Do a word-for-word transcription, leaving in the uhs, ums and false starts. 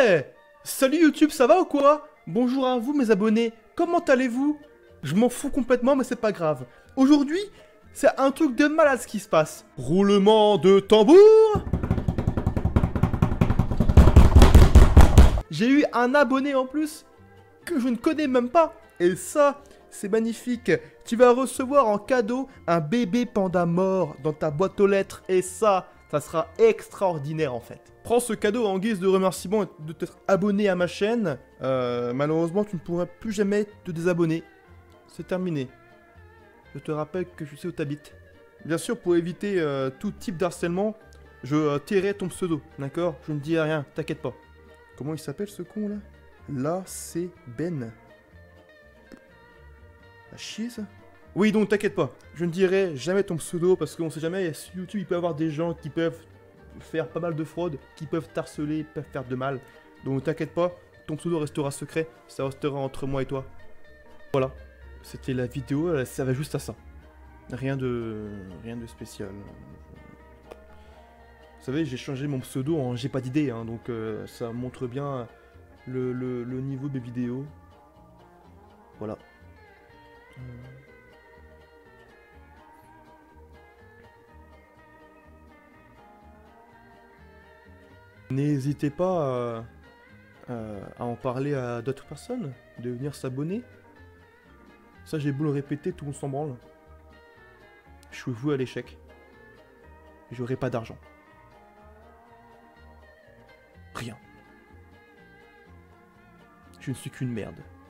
Ouais! Salut YouTube, ça va ou quoi? Bonjour à vous mes abonnés, comment allez-vous? Je m'en fous complètement mais c'est pas grave. Aujourd'hui, c'est un truc de malade ce qui se passe. Roulement de tambour! J'ai eu un abonné en plus que je ne connais même pas. Et ça, c'est magnifique. Tu vas recevoir en cadeau un bébé panda mort dans ta boîte aux lettres. Et ça, ça sera extraordinaire en fait. Prends ce cadeau en guise de remerciement de t'être abonné à ma chaîne. Euh, malheureusement, tu ne pourras plus jamais te désabonner. C'est terminé. Je te rappelle que je sais où t'habites. Bien sûr, pour éviter euh, tout type d'harcèlement, je euh, tairai ton pseudo, d'accord? Je ne dis rien, t'inquiète pas. Comment il s'appelle ce con là? Là, c'est Ben. À chier ça? Oui, donc t'inquiète pas, je ne dirai jamais ton pseudo parce qu'on sait jamais, sur YouTube il peut y avoir des gens qui peuvent faire pas mal de fraude, qui peuvent t'harceler, peuvent faire de mal. Donc t'inquiète pas, ton pseudo restera secret, ça restera entre moi et toi. Voilà, c'était la vidéo, ça va juste à ça. Rien de... rien de spécial. Vous savez, j'ai changé mon pseudo en j'ai pas d'idée, hein, donc euh, ça montre bien le, le, le niveau des vidéos. Voilà. Euh... N'hésitez pas à, à, à en parler à d'autres personnes, de venir s'abonner. Ça, j'ai beau le répéter, tout le monde s'en branle. Je suis voué à l'échec. J'aurai pas d'argent. Rien. Je ne suis qu'une merde.